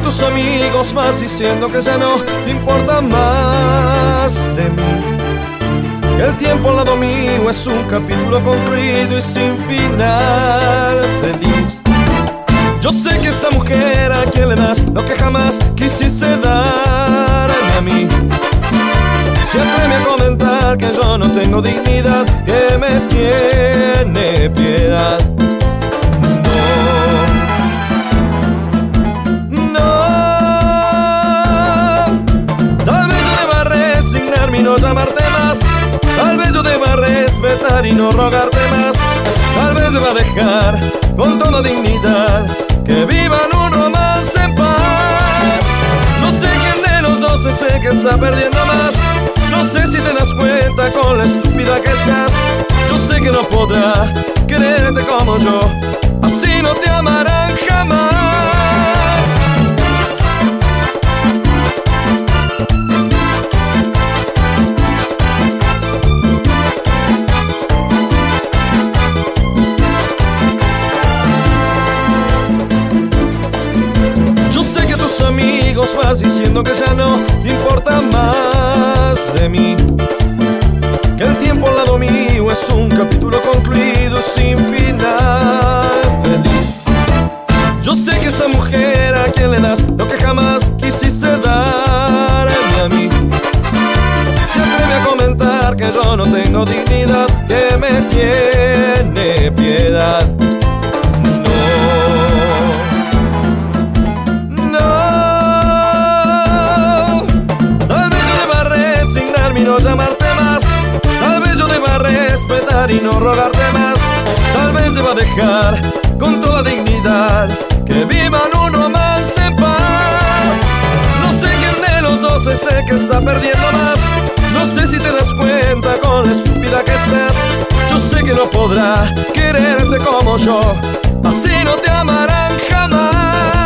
tus amigos vas diciendo que ya no te importa más de mí. El tiempo al lado mío es un capítulo concluido y sin final feliz. Yo sé que esa mujer a quien le das lo que jamás quisiste darme a mí, se atreve a comentar que yo no tengo dignidad, que me tiene piedad. No llamarte más, tal vez yo deba respetar y no rogarte más. Tal vez deba dejar con toda dignidad que vivan un romance en paz. No sé quién de los dos es el que está perdiendo más. No sé si te das cuenta con la estúpida que estás. Yo sé que no podrá quererte como yo, así no te amarán jamás. Tus amigos vas diciendo que ya no te importa más de mí, que el tiempo al lado mío es un capítulo concluido sin final feliz. Yo sé que esa mujer a quien le das lo que jamás quisiste darme a mí, se atreve a comentar que yo no tengo dignidad, que me tiene piedad. No llamarte más, tal vez yo deba respetar y no rogarte más. Tal vez deba dejar con toda dignidad que vivan un romance en paz. No sé quién de los dos es el que está perdiendo más. No sé si te das cuenta con la estúpida que estás. Yo sé que no podrá quererte como yo, así no te amarán jamás.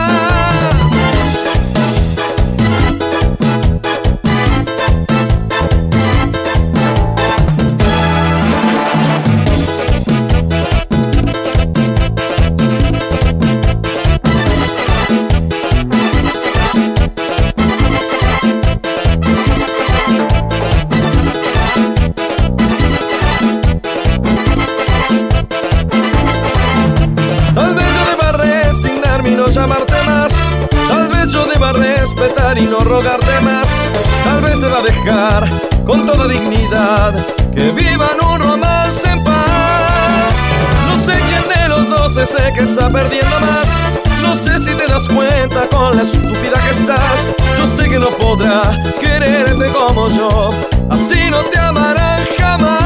No llamarte más, tal vez yo deba respetar y no rogarte más. Tal vez deba dejar con toda dignidad que vivan un romance en paz. No sé quién de los dos es el que está perdiendo más. No sé si te das cuenta con la estúpida que estás. Yo sé que no podrá quererte como yo, así no te amarán jamás.